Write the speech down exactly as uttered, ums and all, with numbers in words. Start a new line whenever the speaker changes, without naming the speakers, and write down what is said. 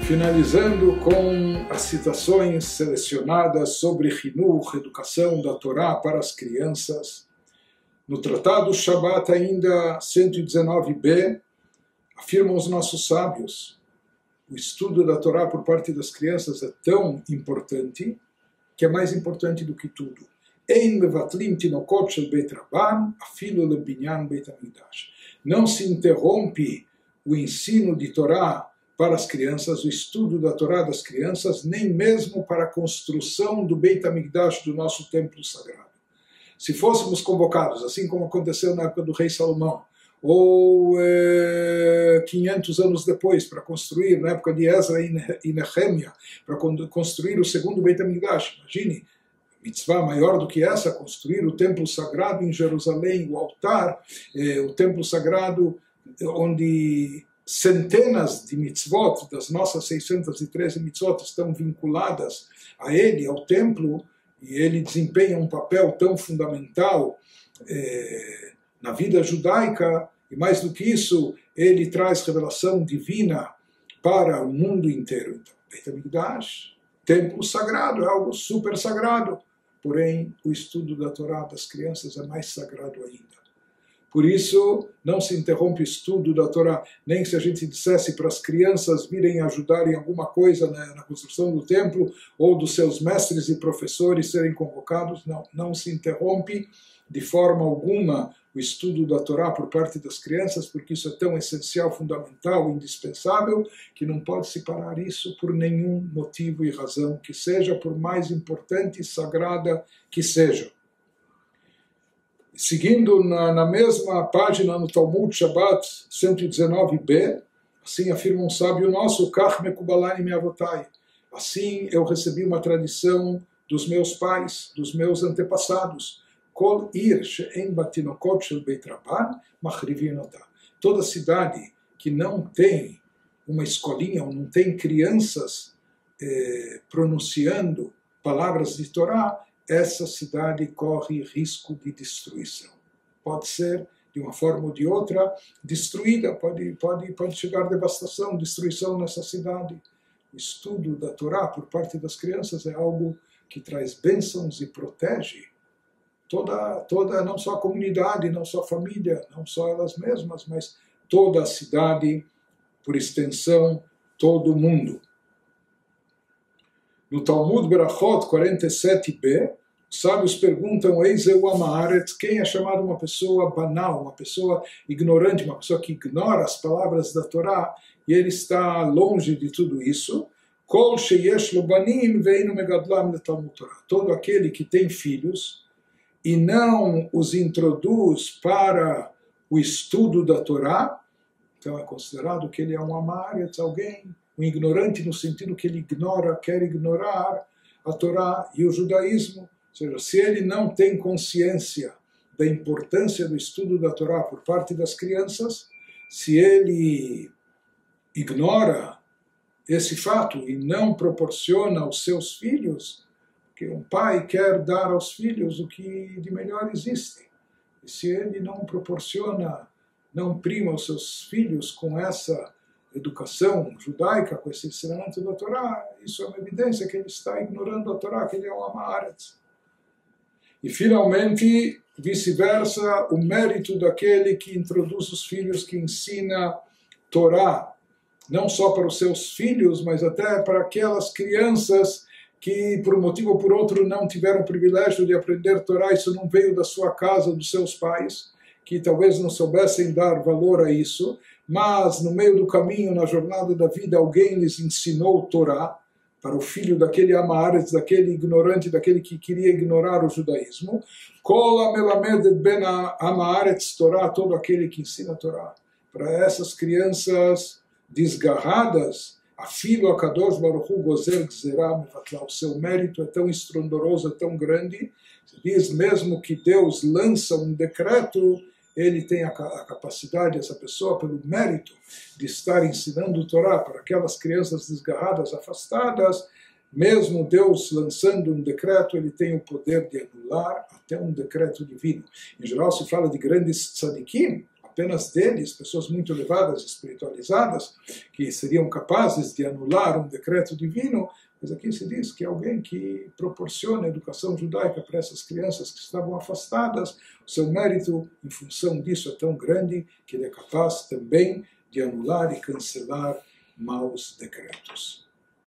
Finalizando com as citações selecionadas sobre Hinuch, educação da Torá para as crianças. No Tratado Shabbat, ainda cento e dezenove b, afirmam os nossos sábios: o estudo da Torá por parte das crianças é tão importante que é mais importante do que tudo. Ein mevatlim tinokot shel beit rabban, afilo lebinyan beit hamikdash. Não se interrompe o ensino de Torá para as crianças, o estudo da Torá das crianças, nem mesmo para a construção do Beit HaMikdash, do nosso templo sagrado. Se fôssemos convocados, assim como aconteceu na época do rei Salomão, ou é, quinhentos anos depois, para construir, na época de Ezra e Nehemia, para construir o segundo Beit HaMikdash, imagine, mitzvah maior do que essa, construir o templo sagrado em Jerusalém, o altar, é, o templo sagrado onde centenas de mitzvot, das nossas seiscentas e treze mitzvot, estão vinculadas a ele, ao templo, e ele desempenha um papel tão fundamental é, na vida judaica, e mais do que isso, ele traz revelação divina para o mundo inteiro. Então, Beit HaMikdash, templo sagrado, é algo super sagrado, porém, o estudo da Torá das crianças é mais sagrado ainda. Por isso, não se interrompe o estudo da Torá, nem se a gente dissesse para as crianças virem ajudar em alguma coisa na, na construção do templo, ou dos seus mestres e professores serem convocados. Não, não se interrompe de forma alguma o estudo da Torá por parte das crianças, porque isso é tão essencial, fundamental, indispensável, que não pode se parar isso por nenhum motivo e razão que seja, por mais importante e sagrada que seja. Seguindo na, na mesma página no Talmud Shabbat cento e dezenove b, assim afirma um sábio nosso: Kach mekubalani me'avotai. Assim eu recebi uma tradição dos meus pais, dos meus antepassados. Kol ir she'en batinokot shel beit rabban machrivin otah. Toda cidade que não tem uma escolinha, ou não tem crianças eh, pronunciando palavras de Torá, essa cidade corre risco de destruição. Pode ser, de uma forma ou de outra, destruída, pode, pode, pode chegar devastação, destruição nessa cidade. O estudo da Torá por parte das crianças é algo que traz bênçãos e protege toda, toda, não só a comunidade, não só a família, não só elas mesmas, mas toda a cidade, por extensão, todo o mundo. No Talmud Berachot quarenta e sete b, os sábios perguntam: Eizeu Amaharetz, quem é chamado uma pessoa banal, uma pessoa ignorante, uma pessoa que ignora as palavras da Torá, e ele está longe de tudo isso? Kol sheyesh lo banim veinu megadlam letalmud Torah. Todo aquele que tem filhos e não os introduz para o estudo da Torá, então é considerado que ele é um Amaharetz, alguém, um ignorante no sentido que ele ignora, quer ignorar a Torá e o judaísmo. Ou seja, se ele não tem consciência da importância do estudo da Torá por parte das crianças, se ele ignora esse fato e não proporciona aos seus filhos, que um pai quer dar aos filhos o que de melhor existe, e se ele não proporciona, não prima os seus filhos com essa educação judaica, com esse ensinamento da Torá, isso é uma evidência que ele está ignorando a Torá, que ele é um Amaharetz. E finalmente, vice-versa, o mérito daquele que introduz os filhos, que ensina Torá, não só para os seus filhos, mas até para aquelas crianças que, por um motivo ou por outro, não tiveram o privilégio de aprender Torá, isso não veio da sua casa, dos seus pais, que talvez não soubessem dar valor a isso, mas no meio do caminho, na jornada da vida, alguém lhes ensinou Torá, para o filho daquele Amaharetz, daquele ignorante, daquele que queria ignorar o judaísmo. Kol hamelamed ben Amaharetz Torá, todo aquele que ensina Torá. Para essas crianças desgarradas, afilo a Kadosh Baruch Hu gozer gzerah mevatlah. O seu mérito é tão estrondoroso, é tão grande. Se diz mesmo que Deus lança um decreto, ele tem a capacidade, essa pessoa, pelo mérito de estar ensinando o Torá para aquelas crianças desgarradas, afastadas, mesmo Deus lançando um decreto, ele tem o poder de anular até um decreto divino. Em geral se fala de grandes tzadikim, apenas deles, pessoas muito elevadas, espiritualizadas, que seriam capazes de anular um decreto divino, mas aqui se diz que alguém que proporciona educação judaica para essas crianças que estavam afastadas, o seu mérito em função disso é tão grande que ele é capaz também de anular e cancelar maus decretos.